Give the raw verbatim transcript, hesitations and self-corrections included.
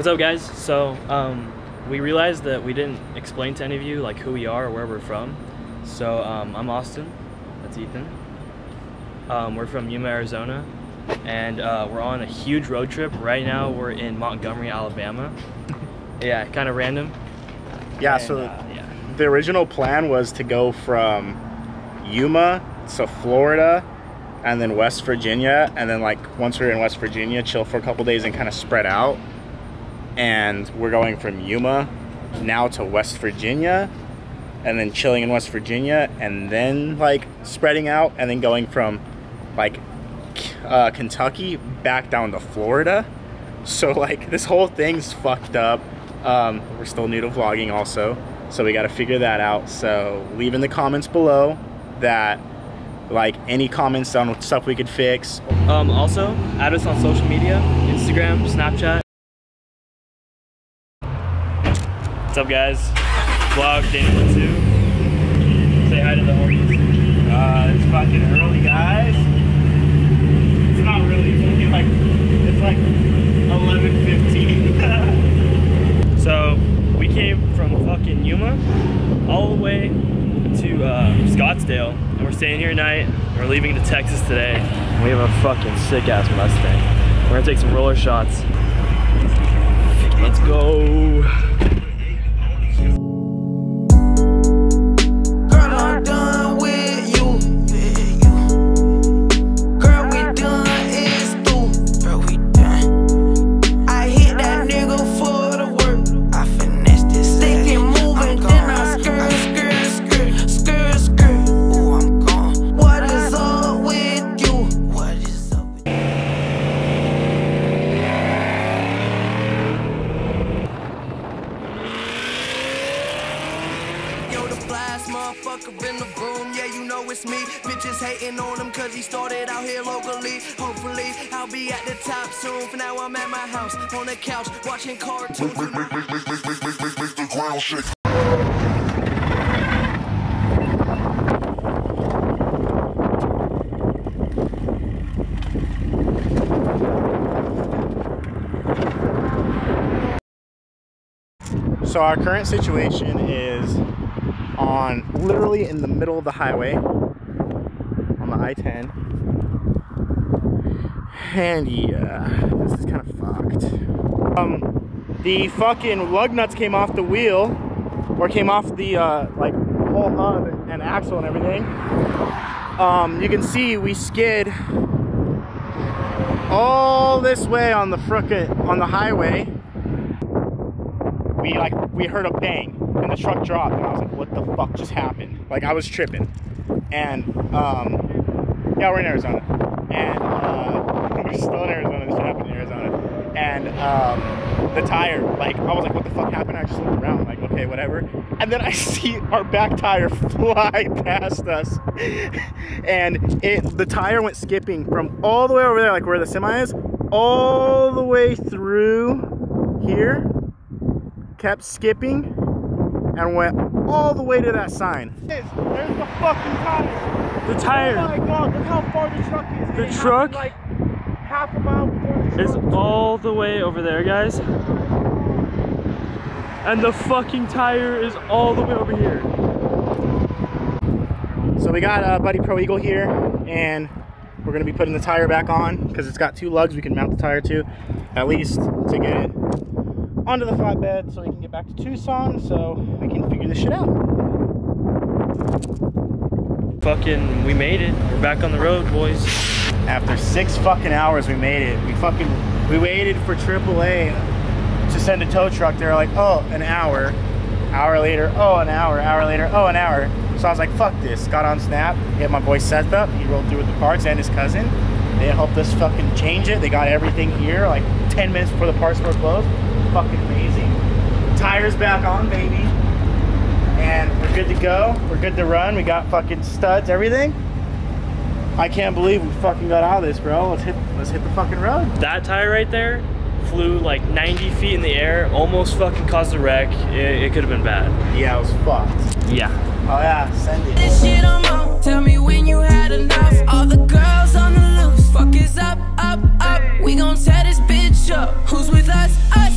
What's up, guys? So um, we realized that we didn't explain to any of you like who we are or where we're from. So um, I'm Austin. That's Ethan. Um, we're from Yuma, Arizona, and uh, we're on a huge road trip. Right now we're in Montgomery, Alabama. Yeah, kind of random. Yeah, and, so uh, yeah. The original plan was to go from Yuma to Florida and then West Virginia, and then like once we're in West Virginia, chill for a couple days and kind of spread out. And we're going from Yuma now to West Virginia, and then chilling in West Virginia, and then like spreading out, and then going from like uh, Kentucky back down to Florida. So like this whole thing's fucked up. Um, we're still new to vlogging also, so we got to figure that out. So leave in the comments below that like any comments on stuff we could fix. Um, also, add us on social media, Instagram, Snapchat. What's up, guys? Vlog day number two. Say hi to the horses. Uh, it's fucking early, guys. It's not really, it's only like, it's like eleven fifteen. So, we came from fucking Yuma all the way to uh, Scottsdale, and we're staying here tonight. We're leaving to Texas today. We have a fucking sick-ass Mustang. We're gonna take some roller shots. Let's go. Motherfucker in the room, yeah, you know it's me. Bitches hating on him cause he started out here locally. Hopefully, I'll be at the top soon. For now, I'm at my house, on the couch, watching cartoons. Make, make, make, make, make, make, make, make the ground shake. So our current situation is on literally in the middle of the highway on the I ten, and yeah, this is kind of fucked. Um, the fucking lug nuts came off the wheel, or came off the uh, like whole hub and axle and everything. Um, you can see we skid all this way on the frickin' on the highway. We like we heard a bang and the truck dropped, and I was like, what the fuck just happened? Like, I was tripping. And um yeah, we're in Arizona, and uh we're still in Arizona. This shit happened in Arizona. And um the tire, like, I was like, what the fuck happened? I just looked around, like, okay, whatever. And then I see our back tire fly past us, and it the tire went skipping from all the way over there, like where the semi is, all the way through here, kept skipping, and went all the way to that sign. There's the fucking tire. The tire. Oh my god, look how far the truck is. The it truck like half a mile before the is truck. all the way over there, guys. And the fucking tire is all the way over here. So we got uh, Buddy Pro Eagle here, and we're gonna be putting the tire back on because it's got two lugs we can mount the tire to, at least to get it onto the flatbed so we can get back to Tucson, so we can figure this shit out. Fucking, we made it. We're back on the road, boys. After six fucking hours, we made it. We fucking, we waited for triple A to send a tow truck. They're like, oh, an hour. Hour later, oh, an hour. Hour later, oh, an hour. So I was like, fuck this. Got on Snap, hit my boy Seth up. He rolled through with the parts, and his cousin. They helped us fucking change it. They got everything here like ten minutes before the parts store closed. Fucking amazing. Tires back on, baby. And we're good to go. We're good to run. We got fucking studs, everything. I can't believe we fucking got out of this, bro. Let's hit let's hit the fucking road. That tire right there flew like ninety feet in the air, almost fucking caused a wreck. It, it could have been bad. Yeah, it was fucked. Yeah. Oh yeah, send it. This shit I'm on. Tell me when you had enough. All the girls on the loose. Fuck is up, up, up. We gon' tear this bitch up. Who's with us? Us.